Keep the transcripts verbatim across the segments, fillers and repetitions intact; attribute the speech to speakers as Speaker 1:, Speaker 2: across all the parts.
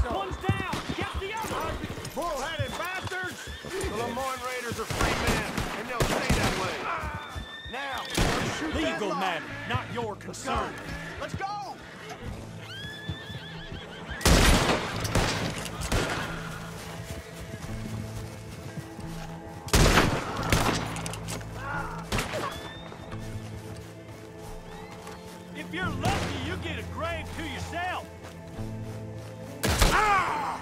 Speaker 1: One's down! Get the other!
Speaker 2: Bull-headed bastards! The Lemoyne Raiders are free men, and they'll stay that way. Now, let's shoot that
Speaker 1: Legal
Speaker 2: lot.
Speaker 1: matter, not your concern.
Speaker 2: Let's go!
Speaker 1: If you're lucky, you get a grave to yourself.
Speaker 2: Ah!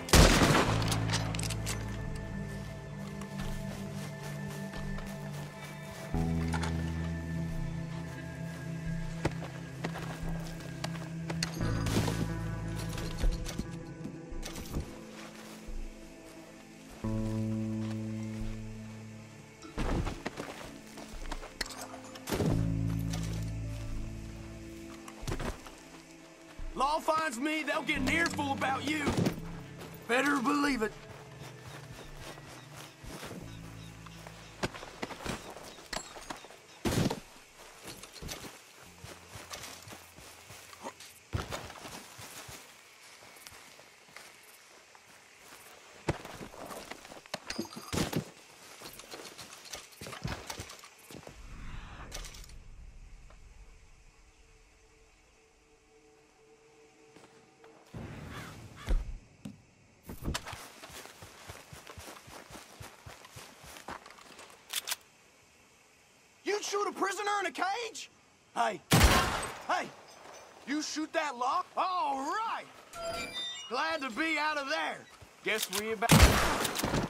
Speaker 2: Law finds me, they'll get an earful about you. Better believe it. You'd shoot a prisoner in a cage? Hey, hey, you shoot that lock? All right. Glad to be out of there. Guess we about...